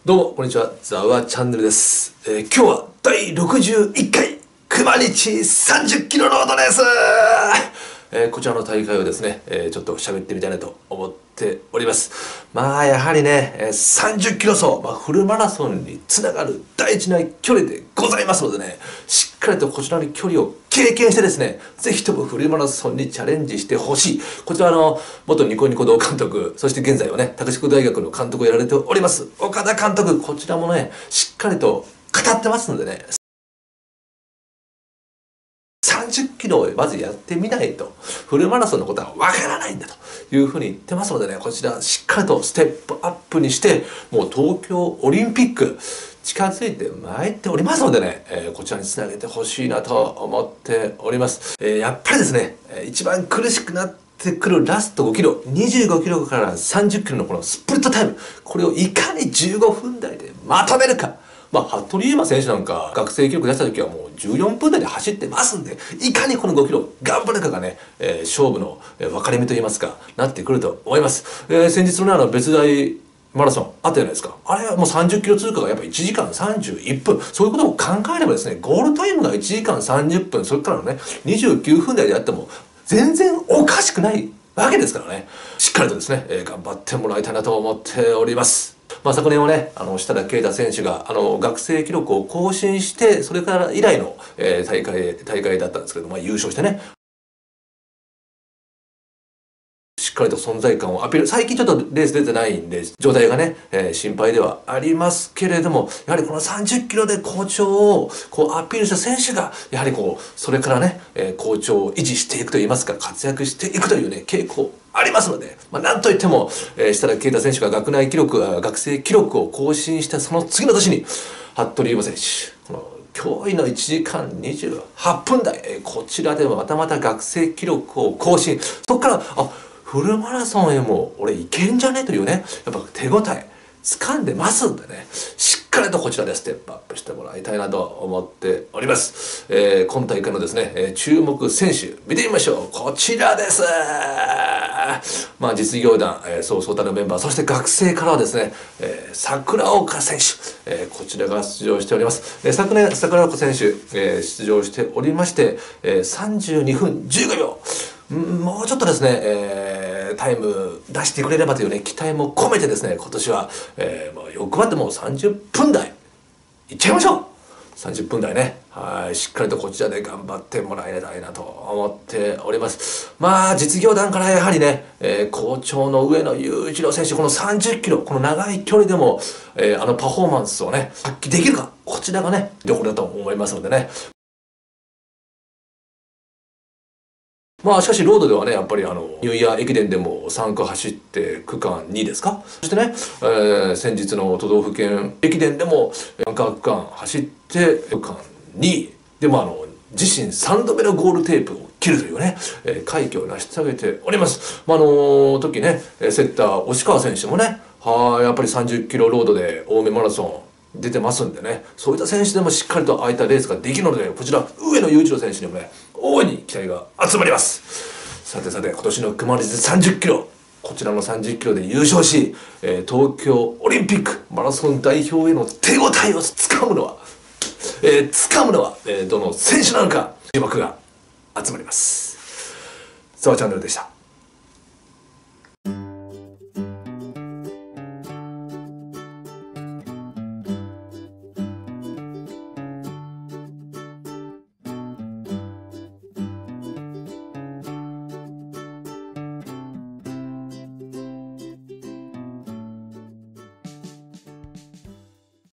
どうも、こんにちは。ザワチャンネルです。今日は第61回熊日30キロロードです。こちらの大会をですね、ちょっと喋ってみたいなと思っております。やはりね、30キロ走、フルマラソンにつながる大事な距離でございますのでね、しっかりとこちらの距離を経験してですね、ぜひともフルマラソンにチャレンジしてほしい。こちら元ニコニコ同監督、そして現在はね、拓殖大学の監督をやられております、岡田監督、こちらもね、しっかりと語ってますのでね、30キロをまずやってみないとフルマラソンのことはわからないんだというふうに言ってますのでね、こちらしっかりとステップアップにしてもう東京オリンピック近づいてまいっておりますのでね、こちらにつなげてほしいなと思っております。やっぱりですね、一番苦しくなってくるラスト5キロ、25キロから30キロのこのスプリットタイム、これをいかに15分台でまとめるか。服部勇馬選手なんか学生記録出した時はもう14分台で走ってますんで、いかにこの5キロ頑張るかがね、勝負の分かれ目といいますか、なってくると思います。先日のね、別大マラソンあったじゃないですか。あれはもう30キロ通過がやっぱ1時間31分。そういうことを考えればですね、ゴールタイムが1時間30分、それからのね、29分台であっても全然おかしくないわけですからね。しっかりとですね、頑張ってもらいたいなと思っております。昨年はね、設楽啓太選手が、学生記録を更新して、それから以来の、大会だったんですけども、優勝してね、しっかりと存在感をアピール。最近ちょっとレース出てないんで、状態がね、心配ではありますけれども、やはりこの30キロで好調をアピールした選手が、やはりそれからね、好調を維持していくといいますか、活躍していくというね、傾向ありますので、なんといっても、設楽啓太選手が学生記録を更新したその次の年に、服部勇馬選手、驚異の1時間28分台、こちらでもまた学生記録を更新。そこから、フルマラソンへも俺いけんじゃねというね、やっぱ手応え掴んでますんでね、しっかりとこちらでステップアップしてもらいたいなと思っております。今大会のですね、注目選手見てみましょう。こちらです。実業団、そうそうたるメンバー、そして学生からはですね、桜岡選手、こちらが出場しております。昨年桜岡選手、出場しておりまして、32分15秒。もうちょっとですね、タイム出してくれればというね、期待も込めてですね、今年は、欲張ってもう30分台いっちゃいましょう。30分台ね。しっかりとこちらで頑張ってもらいたいなと思っております。実業団からやはりね、好調の上野裕次郎選手、この30キロ、この長い距離でも、パフォーマンスをね、発揮できるか、こちらがね、どこだと思いますのでね。しかしロードではね、やっぱりニューイヤー駅伝でも3区走って区間2ですか。そしてね、先日の都道府県駅伝でもアンカー区間走って区間2位でも自身3度目のゴールテープを切るというね、快挙を成し遂げております。時ね、セッター押川選手もね、やっぱり30キロロードで青梅マラソン出てますんでね、そういった選手でもしっかりとああいったレースができるので、こちら上野裕次郎選手にもね、大いに期待が集まります。さて今年の熊日30キロ、こちらの30キロで優勝し、東京オリンピックマラソン代表への手応えをつかむのは、どの選手なのか注目が集まります。ザワチャンネルでした。